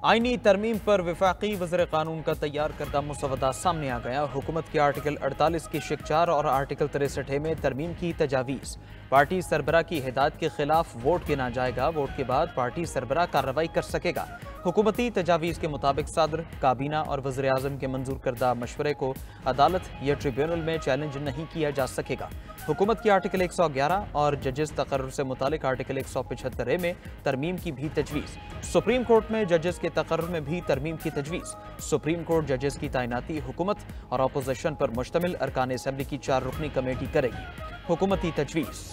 आईनी तरमीम पर वफाकी वज़ीर कानून का तैयार करदा मुसवदा सामने आ गया। हुकूमत के आर्टिकल 48 की शिक 4 और आर्टिकल 63 में तरमीम की तजावीज़। पार्टी सरबरा की हिदायत के खिलाफ वोट गिना जाएगा। वोट के बाद पार्टी सरबरा कार्रवाई कर सकेगा। हुकूमती तजावीज़ के मुताबिक सदर, काबीना और वज़ीर आज़म के मंजूर करदा मशवरे को अदालत या ट्रिब्यूनल में चैलेंज नहीं किया जा सकेगा। हुकूमत की आर्टिकल 111 और जजेस तकर्रुर से मुतालिक आर्टिकल 175 में तरमीम की भी तजवीज़। सुप्रीम कोर्ट में जजेस के तकर्रुर में भी तरमीम की तजवीज़। सुप्रीम कोर्ट जजेस की तैनाती हुकूमत और अपोजिशन पर मुश्तमिल अरकान असम्बली की 4 रुकनी कमेटी करेगी। हुकूमती तजवीज़।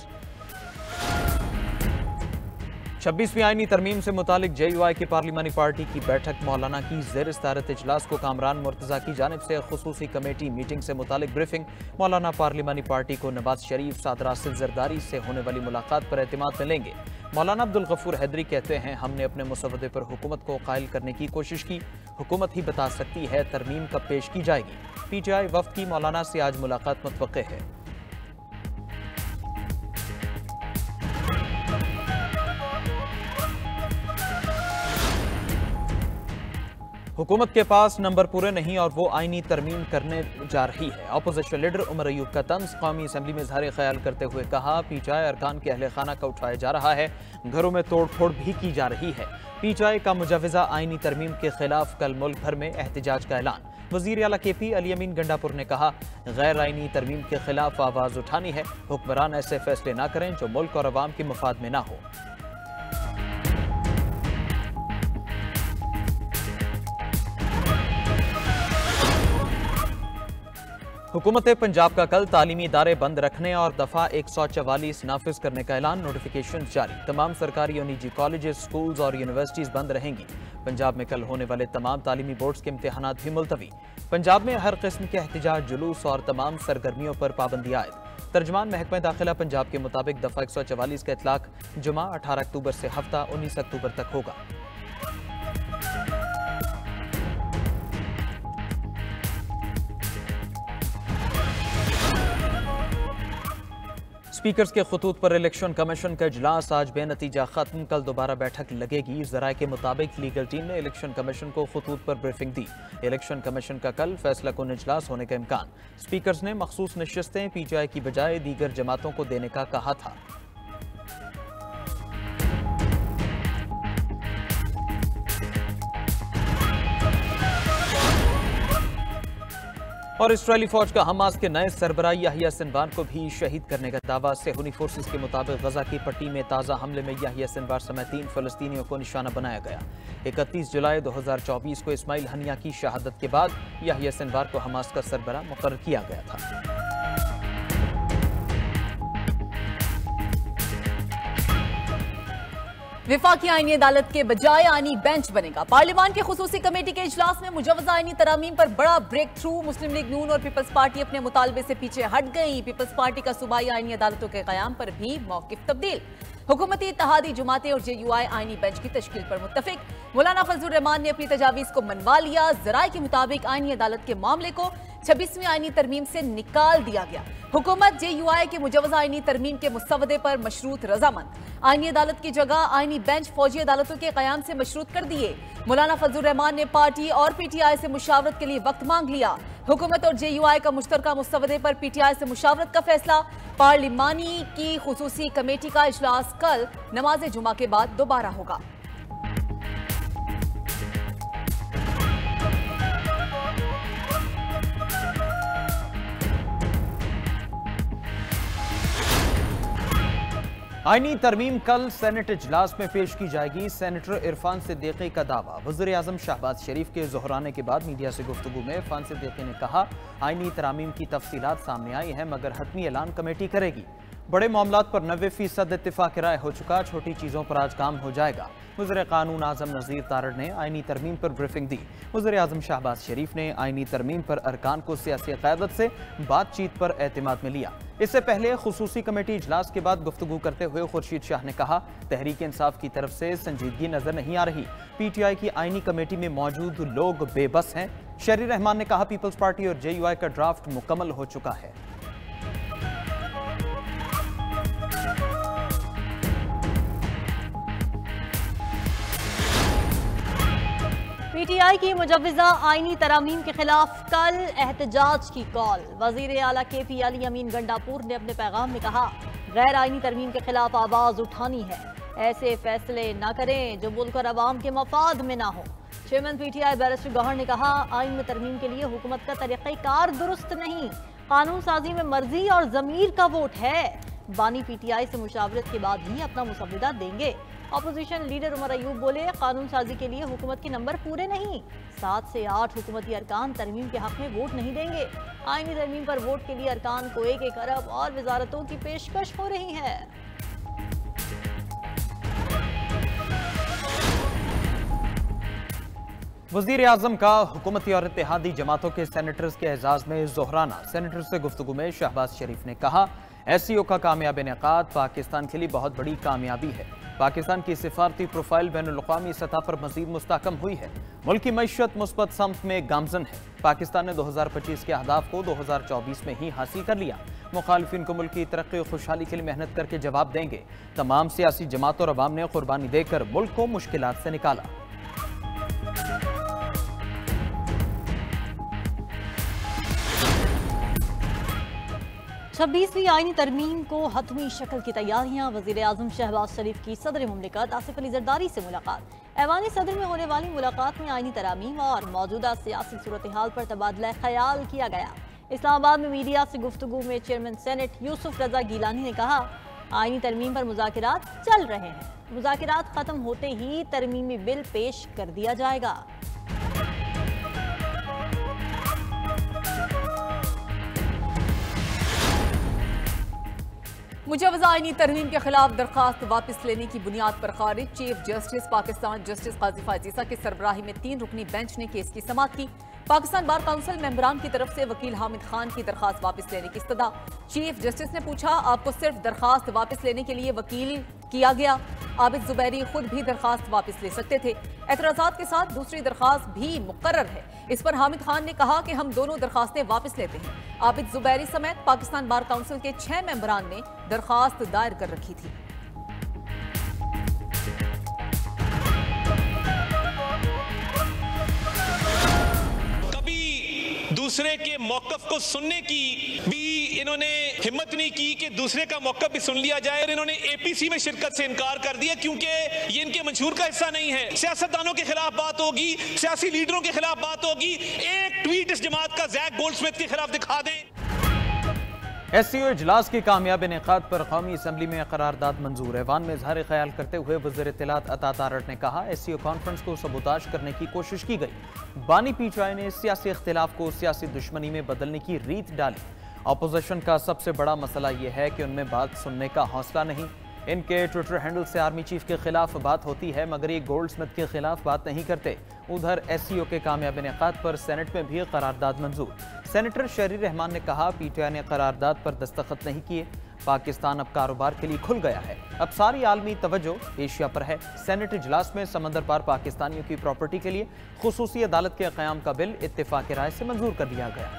26वीं आईनी तरमीम से मुतालिक JUI की पार्लिमानी पार्टी की बैठक मौलाना की ज़ेर सदारत इजलास को कामरान मुर्तज़ा की जानिब से खुसूसी कमेटी मीटिंग से मुतालिक ब्रीफिंग। मौलाना पार्लिमानी पार्टी को नवाज शरीफ, सादर आसिफ जरदारी से होने वाली मुलाकात पर एतमाद में लेंगे। मौलाना अब्दुल गफूर हैदरी कहते हैं, हमने अपने मुसवदे पर हुकूमत को कायल करने की कोशिश की। हुकूमत ही बता सकती है तरमीम कब पेश की जाएगी। PTI वफ्द की मौलाना से आज मुलाकात मुतवक्के है। हुकूमत के पास नंबर पूरे नहीं और वो आईनी तरमीम करने जा रही है। अपोजिशन लीडर उमर अयूब का तंज। कौमी असम्बली में इज़हार ख्याल करते हुए कहा, PTI अरकान के अहले खाना का उठाया जा रहा है, घरों में तोड़ फोड़ भी की जा रही है। PTI का मुजवज़ा आईनी तरमीम के खिलाफ कल मुल्क भर में एहतजाज का ऐलान। वज़ीर आला KP अली अमीन गंडापुर ने कहा, गैर आईनी तरमीम के खिलाफ आवाज़ उठानी है। हुक्मरान ऐसे फैसले ना करें जो मुल्क और अवाम के मफाद में ना हो। हुकूमत पंजाब का कल तालीमी इदारे बंद रखने और दफ़ा 144 नाफिज करने का ऐलान। नोटिफिकेशन जारी। तमाम सरकारी और निजी कॉलेजेस, स्कूल्स और यूनिवर्सिटीज़ बंद रहेंगी। पंजाब में कल होने वाले तमाम तालीमी बोर्ड्स के इम्तिहानात भी मुलतवी। पंजाब में हर किस्म के एहतजाज, जुलूस और तमाम सरगर्मियों पर पाबंदी आयद। तर्जमान महकमा दाखिला पंजाब के मुताबिक दफ़ा 144 का इतलाक जुमा 18 अक्टूबर से हफ्ता 19 अक्टूबर तक होगा। स्पीकर्स के खतूत पर इलेक्शन कमीशन का इजलास आज बेनतीजा खत्म। कल दोबारा बैठक लगेगी। ज़राए के मुताबिक लीगल टीम ने इलेक्शन कमीशन को खतूत पर ब्रीफिंग दी। इलेक्शन कमीशन का कल फैसला कुन इजलास होने का इम्कान। स्पीकर्स ने मखसूस नशिस्तें PTI की बजाय दीगर जमातों को देने का कहा था। और इस्राएली फौज का हमास के नए सरबराह याहिया सिनवार को भी शहीद करने का दावा। सेहूनी फोर्सेस के मुताबिक गजा की पट्टी में ताज़ा हमले में याहिया सिनवार समेत 3 फलस्तीनियों को निशाना बनाया गया। 31 जुलाई 2024 को इस्माइल हनिया की शहादत के बाद याहिया सिनवार को हमास का सरबराह मुकर्रर किया गया था। विफाकी आईनी अदालत के बजाय आईनी बेंच बनेगा। पार्लियामान की खुसूसी कमेटी के इजलास में मुजवजा आईनी तरामीम पर बड़ा breakthrough. Muslim League Noon और पीपल्स पार्टी अपने मुतालबे से पीछे हट गई। पीपल्स पार्टी का सूबाई आईनी अदालतों के कयाम पर भी मौकिफ तब्दील। हुकूमती इत्तेहादी जमातें और JUI आईनी बेंच की तश्कील पर मुत्तफिक। मौलाना फजलुर रहमान ने अपनी तजावीज़ को मनवा लिया। ज़राए के मुताबिक आईनी अदालत के मामले को 26वीं आईनी तरमीम से निकाल दिया गया। हुकूमत JUI के मुजवजा आईनी तरमीम के मुसवदे पर मशरूत रजामंद। आईनी अदालत की जगह आईनी बेंच फौजी अदालतों के कयाम से मशरूत कर दिए। मौलाना फजलुर रहमान ने पार्टी और PTI से मुशावरत के लिए वक्त मांग लिया। हुकूमत और JUI का मुश्तरका मुसवदे पर PTI से मुशावरत का फैसला। पार्लिमानी की खुसूसी कमेटी का इजलास कल नमाज जुमा के बाद दोबारा होगा। आईनी तरमीम कल सेनेट इजलास में पेश की जाएगी। सेनेटर इरफान सिद्दीकी का दावा। वज़ीर आज़म शहबाज शरीफ के ज़ोहराने के बाद मीडिया से गुफ्तगू में इरफान सिद्दीकी ने कहा, आईनी तरामीम की तफसीलात सामने आई हैं मगर हतमी ऐलान कमेटी करेगी। बड़े मामलात पर 90% इत्तिफाक राय हो चुका, छोटी चीज़ों पर आज काम हो जाएगा। वज़ीर कानून आज़म नज़ीर तारड़ ने आईनी तरमीम पर ब्रीफिंग दी। वज़ीर आज़म शहबाज शरीफ ने आईनी तरमीम पर अरकान को सियासी क़यादत से बातचीत पर एतमाद में लिया। इससे पहले खुसूसी कमेटी इजलास के बाद गुफ्तगू करते हुए खुर्शीद शाह ने कहा, तहरीक इंसाफ की तरफ से संजीदगी नजर नहीं आ रही। PTI की आईनी कमेटी में मौजूद लोग बेबस हैं। शहरी रहमान ने कहा, पीपल्स पार्टी और JUI का ड्राफ्ट मुकम्मल हो चुका है। पीटीआई की मुजव्वजा आईनी तरामीम के खिलाफ कल एहतजाज की कॉल। वजीर आला केपी अली अमीन गंडापुर ने अपने पैगाम में कहा, गैर आईनी तरमीम के खिलाफ आवाज उठानी है। ऐसे फैसले न करें जो मुल्क और अवाम के मफाद में ना हो। चेयरमैन पीटीआई बैरिस्टर गौहर ने कहा, आइन में तरमीम के लिए हुकूमत का तरीक़ाकार दुरुस्त नहीं, कानून साजी में मर्जी और जमीर का वोट है। बानी पीटीआई से मुशावरत के बाद ही अपना मुसव्विदा देंगे। अपोजिशन लीडर उमर अयूब बोले, कानून साजी के लिए हुकूमत के नंबर पूरे नहीं। 7 से 8 हुकूमती अरकान तरमीम के हक में वोट नहीं देंगे। आईनी तरमीम पर वोट के लिए अरकान को 1-1 अरब और वजारतों की पेशकश हो रही है। वजीर आजम का हुकूमती और इत्तेहादी जमातों के सेनेटर्स के एजाज में जोहराना। सेनेटर से गुफ्तगू में शहबाज शरीफ ने कहा, SCO का कामयाब इनेकाद पाकिस्तान के लिए बहुत बड़ी कामयाबी है। पाकिस्तान की सिफारती प्रोफाइल बैनुल-अक़वामी सतह पर मजीद मुस्तहकम हुई है। मुल्क की मईशत मुस्बत समत में गामजन है। पाकिस्तान ने 2025 के अहदाफ को 2024 में ही हासिल कर लिया। मुखालिफिन को मुल्क की तरक्की और खुशहाली के लिए मेहनत करके जवाब देंगे। तमाम सियासी जमातों और अवाम ने कुर्बानी देकर मुल्क को मुश्किलात से निकाला। छब्बीसवीं आईनी तरमीम को हतमी शक्ल की तैयारियां। वजीर आजम शहबाज शरीफ की सदर मुमलिकत आसिफ अली जरदारी से मुलाकात। ऐवानी सदर में होने वाली मुलाकात में आईनी तरामीम और मौजूदा सियासी सूरत हाल पर तबादला ख्याल किया गया। इस्लामाबाद में मीडिया से गुफ्तगू में चेयरमैन सेनेट यूसुफ रजा गीलानी ने कहा, आईनी तरमीम पर मुज़ाकिरात चल रहे हैं। मुज़ाकिरात खत्म होते ही तरमीमी बिल पेश कर दिया जाएगा। मुजवजा आईनी तरमीम के खिलाफ दरखास्त वापस लेने की बुनियाद पर खारिज। चीफ जस्टिस पाकिस्तान जस्टिस काजी फायजीसा की सरबराही में 3 रुकनी बेंच ने केस की समाअत की। पाकिस्तान बार काउंसिल मेंबरान की तरफ से वकील हामिद खान की दरखास्त वापस लेने की इस्तदा। चीफ जस्टिस ने पूछा, आपको सिर्फ दरखास्त वापस लेने के लिए वकील किया गया? आबिद जुबैरी खुद भी दरखास्त वापस ले सकते थे। एतराजात के साथ दूसरी दरखास्त भी मुकर्रर है। इस पर हामिद खान ने कहा कि हम दोनों दरखास्तें वापस लेते हैं। आबिद जुबैरी समेत पाकिस्तान बार काउंसिल के 6 मेंबरान ने दरखास्त दायर कर रखी थी। दूसरे के मौकफ को सुनने की भी इन्होंने हिम्मत नहीं की कि दूसरे का मौकफ भी सुन लिया जाए। और इन्होंने APC में शिरकत से इनकार कर दिया क्योंकि ये इनके मंशूर का हिस्सा नहीं है। सियासतदानों के खिलाफ बात होगी, सियासी लीडरों के खिलाफ बात होगी। एक ट्वीट इस जमात का जैक गोल्डस्मिथ के खिलाफ दिखा दें। SCO इजलास की कामयाब इनेकाद पर कौमी असम्बली में करारदाद मंजूर। ऐवान में इजहार ख्याल करते हुए वज़ीर इत्तलात अता तारड़ ने कहा, SCO कॉन्फ्रेंस को सबूताज करने की कोशिश की गई। बानी पीटीआई ने सियासी इख्तिलाफ को सियासी दुश्मनी में बदलने की रीत डाली। अपोजिशन का सबसे बड़ा मसला यह है कि उनमें बात सुनने का हौसला नहीं। इनके ट्विटर हैंडल से आर्मी चीफ के खिलाफ बात होती है मगर ये गोल्डस्मिथ के खिलाफ बात नहीं करते। उधर SCO के कामयाब इनेकाद पर सेनेट में भी करारदाद मंजूर। सेनेटर शहरी रहमान ने कहा, पीटीआई ने करारदाद पर दस्तखत नहीं किए। पाकिस्तान अब कारोबार के लिए खुल गया है। अब सारी आलमी तवज्जो एशिया पर है। सेनेट इजलास में समंदर पार पाकिस्तानियों की प्रॉपर्टी के लिए खुसूसी अदालत के क़याम का बिल इत्तेफाक राय से मंजूर कर लिया गया।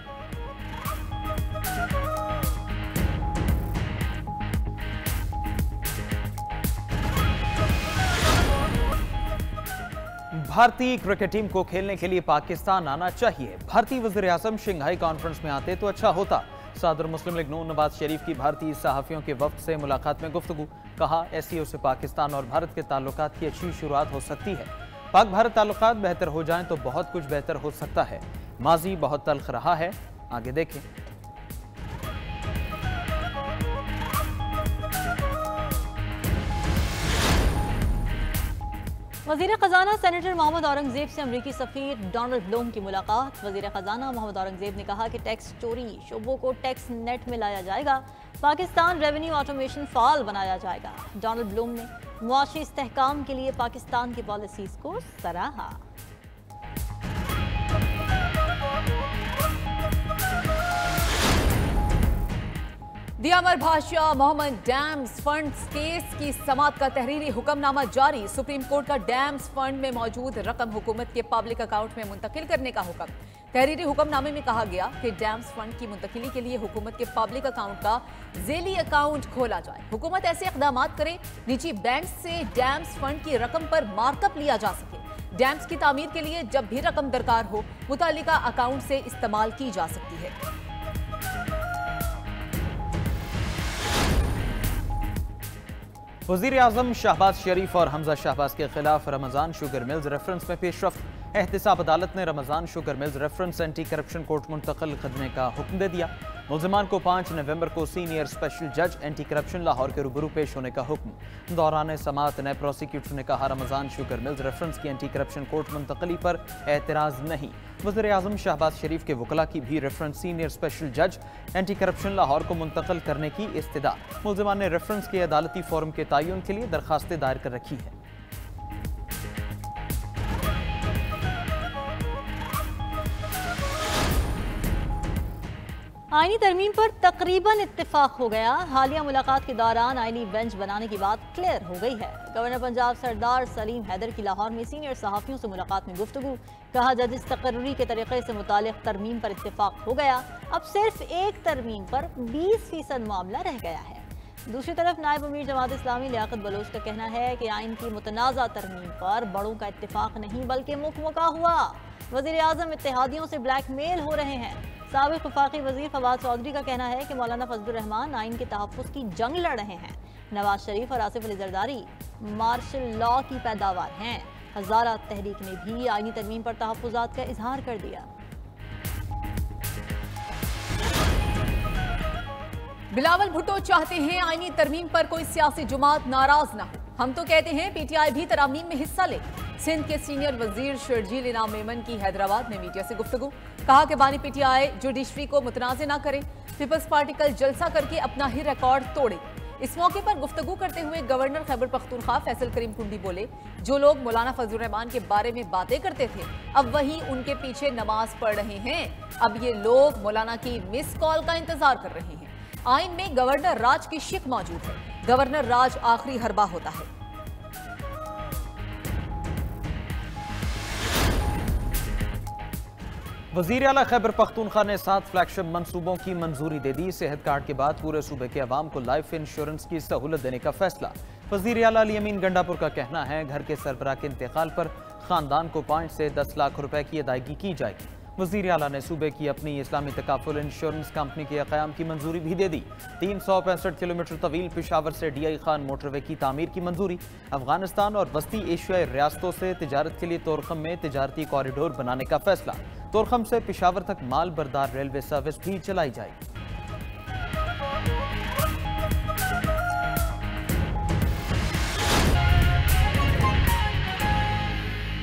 भारतीय क्रिकेट टीम को खेलने के लिए पाकिस्तान आना चाहिए। भारतीय वज़ीर आज़म शंघाई कॉन्फ्रेंस में आते तो अच्छा होता। सदर मुस्लिम लीग नून नवाज शरीफ की भारतीय सहाफ़ियों के वफ्द से मुलाकात में गुफ्तगू। कहा, SCO से पाकिस्तान और भारत के ताल्लुकात की अच्छी शुरुआत हो सकती है। पाक भारत ताल्लुकात बेहतर हो जाएं तो बहुत कुछ बेहतर हो सकता है। माजी बहुत तल्ख रहा है, आगे देखें। वज़ीर ख़ज़ाना सेनेटर मोहम्मद औरंगज़ेब से अमरीकी सफ़ीर डोनाल्ड ब्लूम की मुलाकात। वज़ीर ख़ज़ाना मोहम्मद औरंगज़ेब ने कहा कि टैक्स चोरी शोबों को टैक्स नेट में लाया जाएगा। पाकिस्तान रेवेन्यू ऑटोमेशन फ़ाल बनाया जाएगा। डोनाल्ड ब्लूम ने मुआशी इस्तेहकाम के लिए पाकिस्तान की पॉलिसीज़ को सराहा। दियामर भाषा मोहम्मद डैम्स फंड्स केस की समाअत का तहरीरी हुक्मनामा जारी। सुप्रीम कोर्ट का डैम्स फंड में मौजूद रकम हुकूमत के पब्लिक अकाउंट में मुंतकिल करने का हुक्म। तहरीरी हुक्मनामे में कहा गया कि डैम्स फंड की मुंतकिली के लिए हुकूमत के पब्लिक अकाउंट का ज़ेली अकाउंट खोला जाए। हुकूमत ऐसे इक़दाम करे निजी बैंक से डैम्स फंड की रकम पर मार्कअप लिया जा सके। डैम्स की तामीर के लिए जब भी रकम दरकार हो मुतालिका अकाउंट से इस्तेमाल की जा सकती है। वज़ीर आज़म शहबाज शरीफ और हमजा शहबाज के खिलाफ रमजान शुगर मिल्स रेफरेंस में पेशरफ्त। एहतिसाब अदालत ने Ramzan sugar mills reference anti corruption court मुंतकिल करने का हुक्म दे दिया। मुल्ज़िमान को 5 नवंबर को सीनियर स्पेशल जज एंटी करप्शन लाहौर के रूबरू पेश होने का हुक्म। दौरान समाअत नए प्रोसिक्यूटर ने कहा, रमजान शुगर मिल्स रेफरेंस की एंटी करप्शन कोर्ट मुंतकली पर एतराज़ नहीं। वज़ीर आज़म शहबाज शरीफ के वकला की भी रेफरेंस सीनियर स्पेशल जज एंटी करप्शन लाहौर को मुंतकिल करने की इस्तदा। मुल्ज़िमान ने रेफरेंस के अदालती फोरम के तयन के लिए दरखास्तें दायर कर रखी है। आईनी तरमीम पर तकरीबन इत्तेफाक हो गया। हालिया मुलाकात के दौरान आईनी बेंच बनाने की बात क्लियर हो गई है। गवर्नर पंजाब सरदार सलीम हैदर की लाहौर में सीनियर सहाफ़ियों से मुलाकात में गुफ्तगू। कहा, जजिस तकर्री के तरीके से मुतालिक तरमीम पर इत्तेफाक हो गया। अब सिर्फ एक तरमीम पर 20% मामला रह गया है। दूसरी तरफ नायब अमीर जमात इस्लामी लियाकत बलोच का कहना है कि आइन की मुतनाज़ा तरमीम पर बड़ों का इत्तेफाक नहीं बल्कि मुकमुका हुआ। वज़ीर आज़म इत्तेहादियों से ब्लैकमेल हो रहे हैं। साबिक़ वफाकी वज़ीर फवाद चौधरी का कहना है कि मौलाना फजलुर रहमान आइन के तहफ़्फ़ुज़ की जंग लड़ रहे हैं। नवाज शरीफ और आसिफ अली जरदारी मार्शल लॉ की पैदावार हैं। हज़ारा तहरीक ने भी आइनी तरमीम पर तहफ़्फ़ुज़ात का इजहार कर दिया। बिलावल भुट्टो चाहते हैं आईनी तरमीम पर कोई सियासी जुमात नाराज ना हो। हम तो कहते हैं पीटीआई भी तरामीम में हिस्सा ले। सिंध के सीनियर वजीर शर्जील इनाम मेमन की हैदराबाद में मीडिया से गुफ्तगू। कहा कि बानी पीटीआई जुडिशरी को मुतनाज़ ना करे। पीपल्स पार्टी कल जलसा करके अपना ही रिकॉर्ड तोड़े। इस मौके पर गुफ्तगू करते हुए गवर्नर खैबर पख्तूनख्वा फैसल करीम टुंडी बोले, जो लोग मौलाना फजलुर रहमान के बारे में बातें करते थे अब वही उनके पीछे नमाज पढ़ रहे हैं। अब ये लोग मौलाना की मिस कॉल का इंतजार कर रहे हैं। आइन में गवर्नर राज की शिक मौजूद है। गवर्नर राज आखिरी हरबा होता है। वज़ीर आला खैबर पख्तूनख्वा ने 7 फ्लैगशिप मंसूबों की मंजूरी दे दी। सेहत कार्ड के बाद पूरे सूबे के अवाम को लाइफ इंश्योरेंस की सहूलत देने का फैसला। वज़ीर आला अली अमीन गंडापुर का कहना है, घर के सरबराह के इंतकाल पर खानदान को 5 से 10 लाख रुपए की अदायगी की जाएगी। वज़ीर आला ने सूबे की अपनी इस्लामी तकाफुल इंश्योरेंस कंपनी के क़याम की मंजूरी भी दे दी। 365 किलोमीटर तवील पेशावर से DI खान मोटरवे की तामीर की मंजूरी। अफगानिस्तान और वस्ती एशियाई रियासतों से तिजारत के लिए तोरखम में तिजारती कॉरिडोर बनाने का फैसला। तोरखम से पेशावर तक माल बरदार रेलवे सर्विस भी चलाई जाएगी।